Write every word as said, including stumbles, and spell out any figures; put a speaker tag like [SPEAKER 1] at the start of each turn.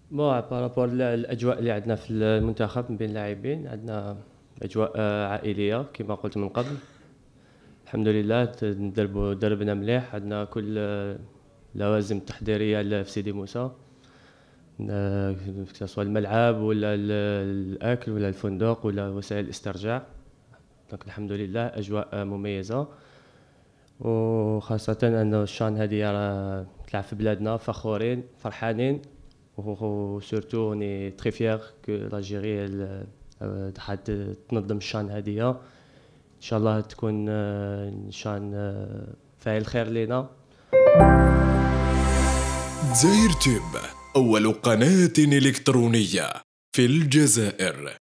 [SPEAKER 1] بون بارابور للاجواء اللي عندنا في المنتخب من بين اللاعبين، عندنا اجواء آه، عائليه كما قلت من قبل. الحمد لله ت- ندربوا دربنا مليح، عندنا كل آه، اللوازم التحضيريه ل- في سيدي موسى، آه، سواء الملعب ولا ال- الاكل ولا الفندق ولا وسائل الاسترجاع. دونك الحمد لله اجواء آه، مميزه، وخاصه انه الشان هذه راه تلعب في بلادنا، فخورين فرحانين، وسورتو اني تري فيغ كو لاجيري حد تنظم الشان هذه. ان شاء الله تكون آه، شان آه، فاعل خير لنا.
[SPEAKER 2] دزاير تيوب، أول قناة إلكترونية في الجزائر.